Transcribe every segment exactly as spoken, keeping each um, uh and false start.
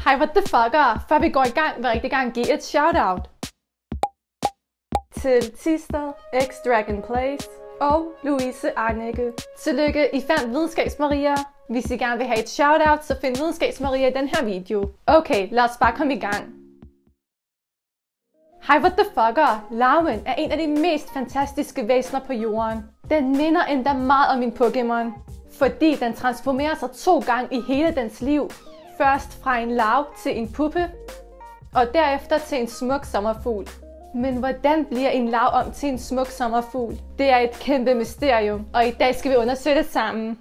Hej, what the fucker! Før vi går i gang, vil jeg rigtig gerne give et shout-out til Tisted, X Dragon Place og Louise Arnække. Tillykke, I fandt Videnskabs-Maria. Hvis I gerne vil have et shout-out, så find Videnskabs-Maria i den her video. Okay, lad os bare komme i gang. Hej, what the fucker! Larven er en af de mest fantastiske væsener på jorden. Den minder endda meget om min Pokémon, fordi den transformerer sig to gange i hele dens liv. Først fra en larve til en puppe, og derefter til en smuk sommerfugl. Men hvordan bliver en larve om til en smuk sommerfugl? Det er et kæmpe mysterium, og i dag skal vi undersøge det sammen.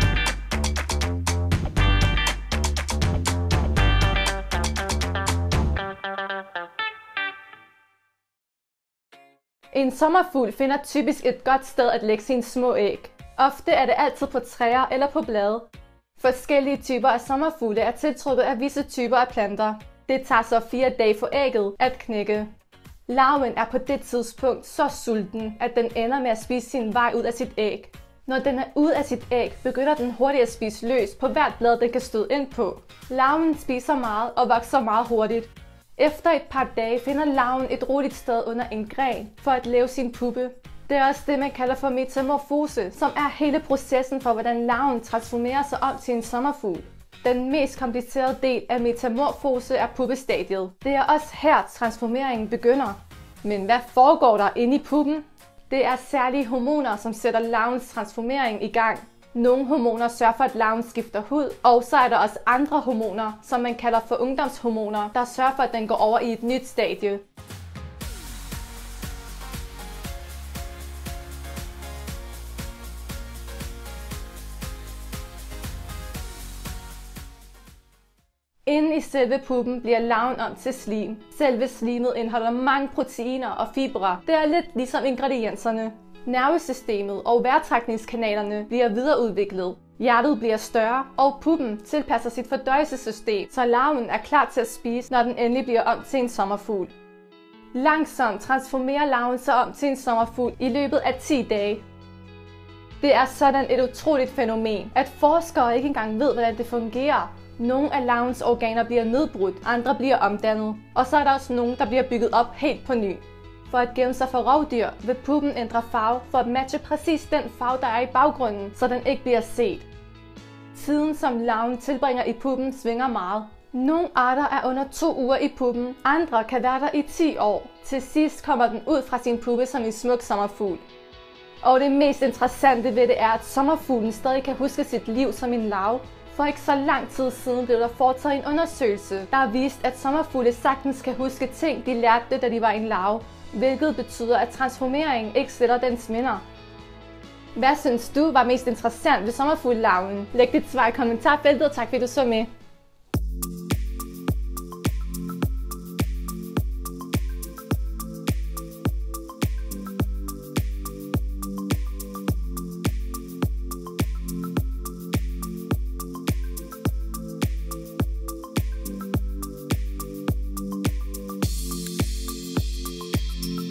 En sommerfugl finder typisk et godt sted at lægge sine små æg. Ofte er det altid på træer eller på blade. Forskellige typer af sommerfugle er tiltrukket af visse typer af planter. Det tager så fire dage for ægget at knække. Larven er på det tidspunkt så sulten, at den ender med at spise sin vej ud af sit æg. Når den er ude af sit æg, begynder den hurtigt at spise løs på hvert blad, den kan støde ind på. Larven spiser meget og vokser meget hurtigt. Efter et par dage finder larven et roligt sted under en gren for at lave sin puppe. Det er også det, man kalder for metamorfose, som er hele processen for, hvordan larven transformerer sig om til en sommerfugl. Den mest komplicerede del af metamorfose er puppestadiet. Det er også her, transformeringen begynder. Men hvad foregår der inde i puppen? Det er særlige hormoner, som sætter larvens transformering i gang. Nogle hormoner sørger for, at larven skifter hud, og så er der også andre hormoner, som man kalder for ungdomshormoner, der sørger for, at den går over i et nyt stadie. Inde i selve puppen bliver larven om til slim. Selve slimet indeholder mange proteiner og fibre. Det er lidt ligesom ingredienserne. Nervesystemet og vejrtrækningskanalerne bliver videreudviklet. Hjertet bliver større, og puppen tilpasser sit fordøjelsessystem, så larven er klar til at spise, når den endelig bliver om til en sommerfugl. Langsomt transformerer larven sig om til en sommerfugl i løbet af ti dage. Det er sådan et utroligt fænomen, at forskere ikke engang ved, hvordan det fungerer. Nogle af larvens organer bliver nedbrudt, andre bliver omdannet, og så er der også nogle, der bliver bygget op helt på ny. For at gemme sig for rovdyr vil puppen ændre farve for at matche præcis den farve, der er i baggrunden, så den ikke bliver set. Tiden, som larven tilbringer i puppen, svinger meget. Nogle arter er under to uger i puppen, andre kan være der i ti år. Til sidst kommer den ud fra sin puppe som en smuk sommerfugl. Og det mest interessante ved det er, at sommerfuglen stadig kan huske sit liv som en larve. For ikke så lang tid siden blev der foretaget en undersøgelse, der har vist, at sommerfugle sagtens kan huske ting, de lærte, da de var en larve. Hvilket betyder, at transformeringen ikke sletter dens minder. Hvad synes du var mest interessant ved sommerfuglelarven? Læg dit svar i kommentarfeltet, og tak fordi du så med.